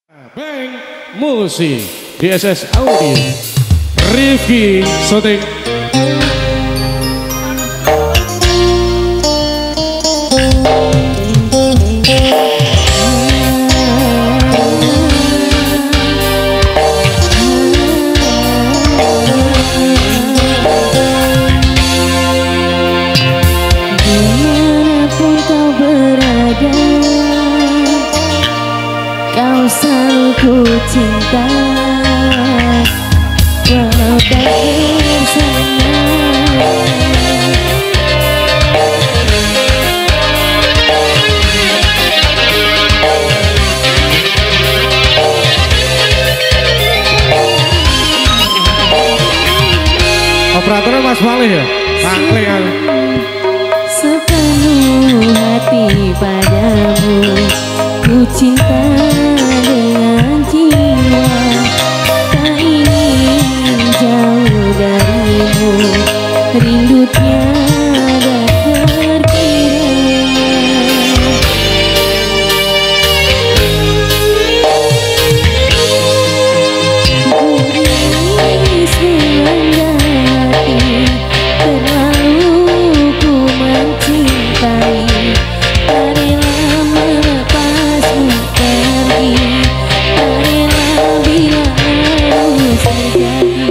Bang Musik DSS Audio Rifki Sotik. Dimanapun kau berada, kau selalu ku cinta, walau tak bersama. Operatornya Mas Malih ya? Sangkling kan? Sepenuh hati padamu, ku cinta dengan jiwa, tak ingin jauh darimu, rindu tiada terkira. Beriris melanda hati, terlalu ku mencintai, tak rela melepasmu pergi, tak rela bila harus terjadi.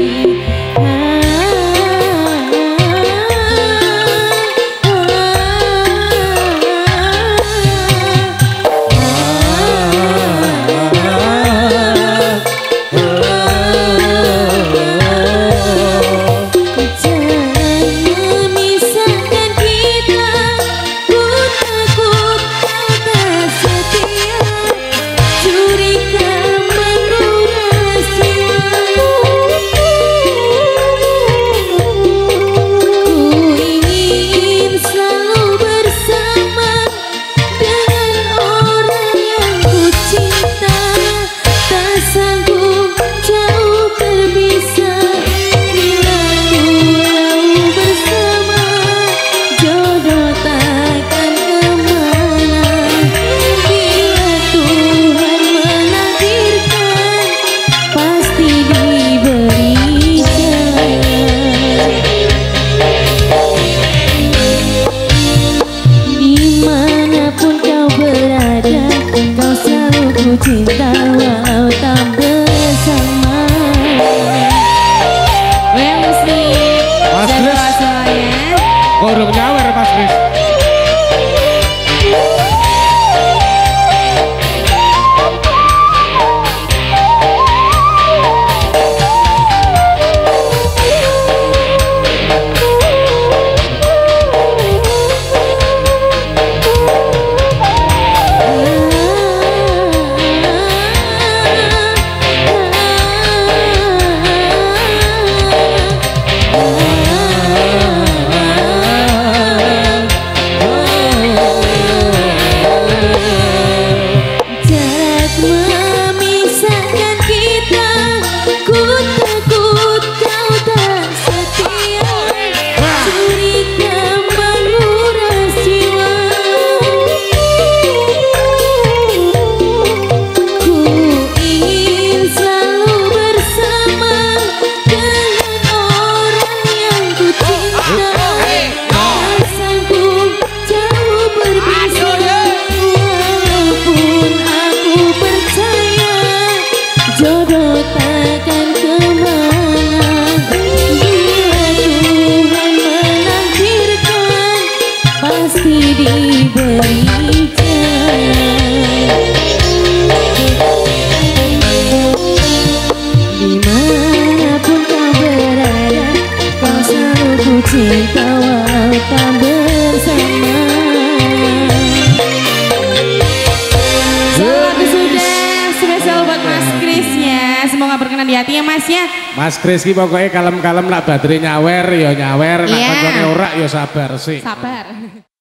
Cinta walau tak bersama. Mas Kris, Gorong nyawer Mas Kris. jodoh takkan kemana, bila Tuhan menakdirkan pasti diberi jalan. Dimanapun kau berada, kau selalu ku cinta walau tak bersama. Semoga berkenan di hati ya Mas ya. Mas Kris ki pokoknya kalem-kalem lah, baterai nyawer ya nyawer, nak koncone ora ya sabar sih. Sabar.